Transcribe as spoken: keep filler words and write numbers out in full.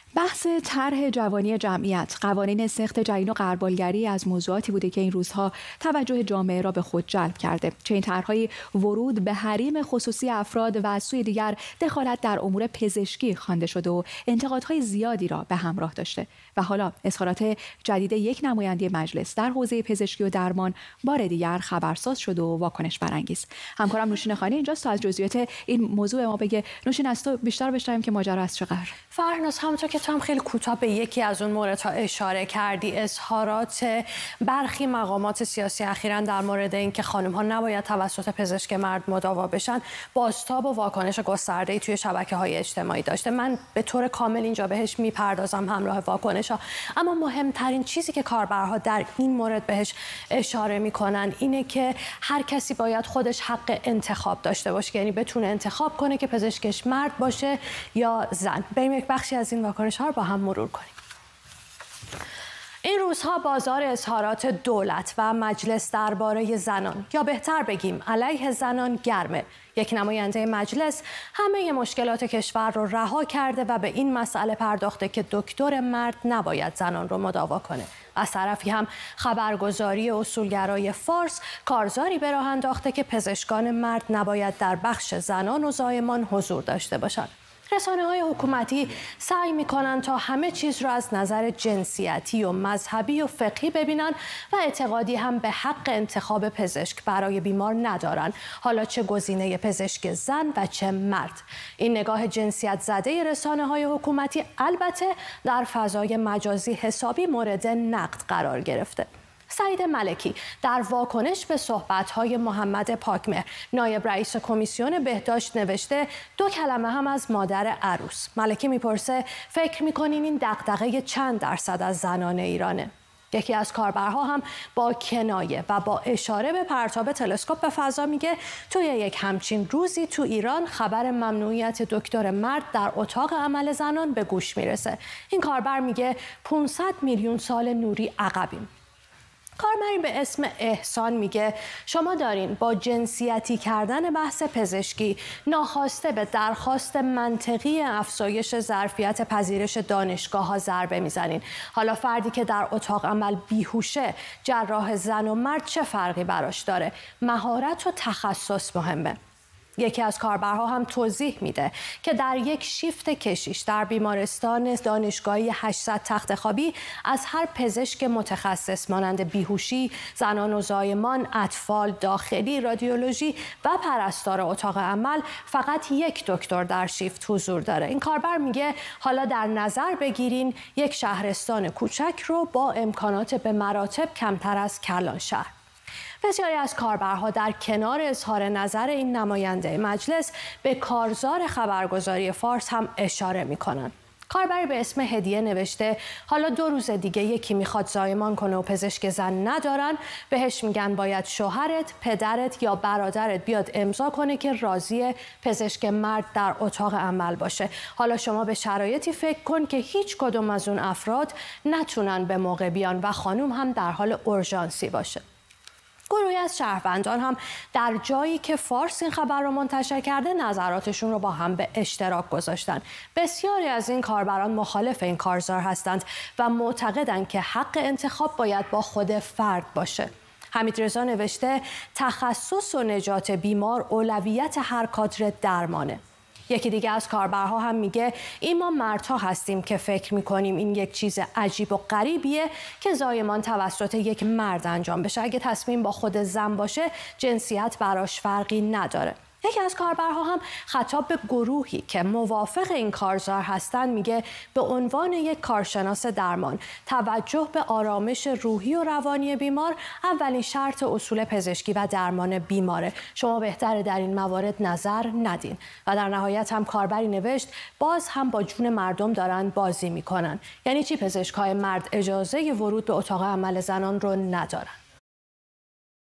بحث طرح جوانی جمعیت، قوانین سخت جنین و غربالگری از موضوعاتی بوده که این روزها توجه جامعه را به خود جلب کرده. چنین طرح‌های ورود به حریم خصوصی افراد و از سوی دیگر دخالت در امور پزشکی خوانده شده و انتقادهای زیادی را به همراه داشته. و حالا اظهارات جدید یک نماینده مجلس در حوزه پزشکی و درمان بار دیگر خبرساز شده و واکنش برانگیز. همکارم نوشین خانی اینجاست تا از جزئیات این موضوع ما بگه. نوشین، از تو بیشتر بشنویم که ماجرا از چه قرار؟ فرناز، همونطور که تو هم خیلی کوتاه به یکی از اون موردها اشاره کردی، اظهارات برخی مقامات سیاسی اخیراً در مورد اینکه خانم‌ها نباید توسط پزشک مرد مداوا بشن، بازتاب و واکنش گسترده‌ای توی شبکه‌های اجتماعی داشته. من به طور کامل اینجا بهش میپردازم همراه واکنش‌ها، اما مهمترین چیزی که کاربرها در این مورد بهش اشاره میکنن اینه که هر کسی باید خودش حق انتخاب داشته باشه، یعنی بتونه انتخاب کنه که پزشکش مرد باشه یا زن. بریم یک بخشی از این واکنش‌ها رو با هم مرور کنیم. این روزها بازار اظهارات دولت و مجلس درباره زنان، یا بهتر بگیم علیه زنان، گرمه. یک نماینده مجلس همه مشکلات کشور رو رها کرده و به این مسئله پرداخته که دکتر مرد نباید زنان رو مداوا کنه. از طرفی هم خبرگزاری اصولگرای فارس کارزاری به راه انداخته که پزشکان مرد نباید در بخش زنان و زایمان حضور داشته باشند. رسانه‌های حکومتی سعی می‌کنند تا همه چیز را از نظر جنسیتی و مذهبی و فقهی ببینن و اعتقادی هم به حق انتخاب پزشک برای بیمار ندارن، حالا چه گزینه پزشک زن و چه مرد. این نگاه جنسیت زده رسانه‌های حکومتی البته در فضای مجازی حسابی مورد نقد قرار گرفته. سعید ملکی در واکنش به صحبت‌های محمد پاکمهر، نایب رئیس کمیسیون بهداشت، نوشته دو کلمه هم از مادر عروس. ملکی میپرسه فکر میکنین این دغدغه چند درصد از زنان ایرانه؟ یکی از کاربرها هم با کنایه و با اشاره به پرتاب تلسکوپ به فضا میگه توی یک همچین روزی تو ایران خبر ممنوعیت دکتر مرد در اتاق عمل زنان به گوش میرسه. این کاربر میگه پانصد میلیون سال نوری عقبیم. کاربری به اسم احسان میگه شما دارین با جنسیتی کردن بحث پزشکی ناخواسته به درخواست منطقی افزایش ظرفیت پذیرش دانشگاه‌ها ضربه میزنین. حالا فردی که در اتاق عمل بیهوشه، جراح زن و مرد چه فرقی براش داره؟ مهارت و تخصص مهمه. یکی از کاربرها هم توضیح میده که در یک شیفت کشیش در بیمارستان دانشگاهی هشتصد تخت خوابی از هر پزشک متخصص مانند بیهوشی، زنان و زایمان، اطفال، داخلی، رادیولوژی و پرستار اتاق عمل فقط یک دکتر در شیفت حضور داره. این کاربر میگه حالا در نظر بگیرین یک شهرستان کوچک رو با امکانات به مراتب کمتر از کلانشهر. بسیاری از کاربرها در کنار اظهار نظر این نماینده مجلس به کارزار خبرگزاری فارس هم اشاره می‌کنند. کاربری به اسم هدیه نوشته حالا دو روز دیگه یکی میخواد زایمان کنه و پزشک زن ندارن، بهش میگن باید شوهرت، پدرت یا برادرت بیاد امضا کنه که راضی پزشک مرد در اتاق عمل باشه. حالا شما به شرایطی فکر کن که هیچ کدوم از اون افراد نتونن به موقع بیان و خانوم هم در حال اورژانسی باشه. گروهی از شهروندان هم در جایی که فارس این خبر را منتشر کرده نظراتشون رو با هم به اشتراک گذاشتن. بسیاری از این کاربران مخالف این کارزار هستند و معتقدند که حق انتخاب باید با خود فرد باشه. حمیدرضا نوشته تخصص و نجات بیمار اولویت هر کادر درمانه. یکی دیگه از کاربرها هم میگه این ما مردها هستیم که فکر میکنیم این یک چیز عجیب و غریبیه که زایمان توسط یک مرد انجام بشه. اگه تصمیم با خود زن باشه جنسیت براش فرقی نداره. یکی از کاربرها هم خطاب به گروهی که موافق این کارزار هستن میگه به عنوان یک کارشناس درمان توجه به آرامش روحی و روانی بیمار اولین شرط اصول پزشکی و درمان بیماره. شما بهتره در این موارد نظر ندین. و در نهایت هم کاربری نوشت باز هم با جون مردم دارن بازی میکنن. یعنی چی پزشکای مرد اجازه ورود به اتاق عمل زنان رو ندارن؟